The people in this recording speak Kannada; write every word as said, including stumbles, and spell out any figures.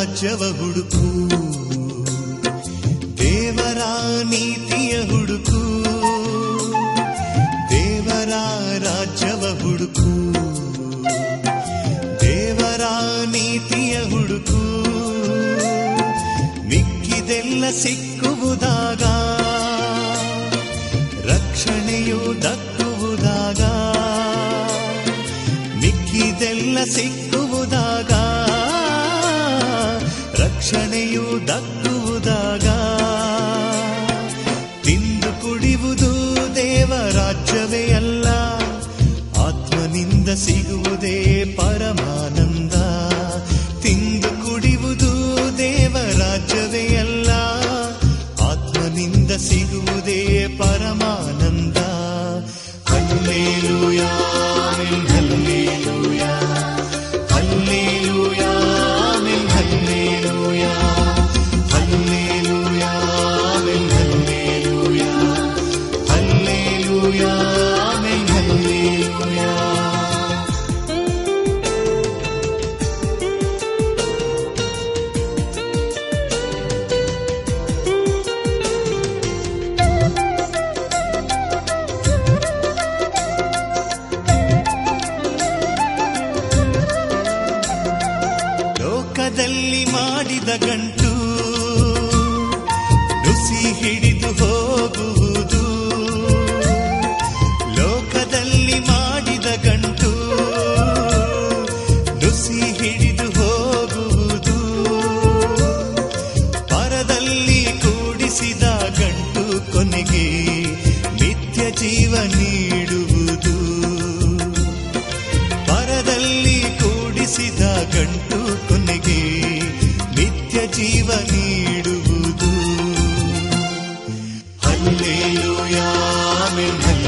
ರಾಜ್ಯವ ಹುಡುಕು, ದೇವರ ನೀತಿಯ ಹುಡುಕು, ದೇವರ ರಾಜ್ಯವ ಹುಡುಕು, ದೇವರ ನೀತಿಯ ಹುಡುಕು. ಮಿಕ್ಕಿದೆಲ್ಲ ಸಿಕ್ಕುವುದಾಗ, ರಕ್ಷಣೆಯು ದಕ್ಕುವುದಾಗ, ಮಿಕ್ಕಿದೆಲ್ಲ ಸಿಕ್ಕುವುದಾಗ, ರಕ್ಷಣೆಯು ದಕ್ಕುವುದಾಗ, ತಿಂದು ಕುಡಿಯುವುದು ದೇವರಾಜ್ಯವೇ ಅಲ್ಲ, ಆತ್ಮನಿಂದ ಸಿಗುವುದೇ ಪರಮಾನಂದ. ತಿಂದು ಕುಡಿಯುವುದು ದೇವರಾಜ್ಯವೇ ಅಲ್ಲ, ಆತ್ಮನಿಂದ ಸಿಗುವುದೇ ಪರಮಾನಂದ. Hallelujah amen hallelujah, hallelujah amen hallelujah, hallelujah amen hallelujah, hallelujah amen hallelujah. ಲೋಕದಲ್ಲಿ ಮಾಡಿದ ಗಂಟು ನುಸಿ ಹಿಡಿದು ಹೋಗುವುದು, ಲೋಕದಲ್ಲಿ ಮಾಡಿದ ಗಂಟು ನುಸಿ ಹಿಡಿದು ಹೋಗುವುದು, ಪರದಲ್ಲಿ ಕೂಡಿಸಿದ ಗಂಟು ಕೊನೆಗೆ ನಿತ್ಯ ಜೀವ ನೀಡುವುದು. ಪರದಲ್ಲಿ ಕೂಡಿಸಿದ ಗಂಟು ಕೊನೆಗೆ ನಿತ್ಯ ಜೀವ ನೀಡುವುದು. Hallelujah amen.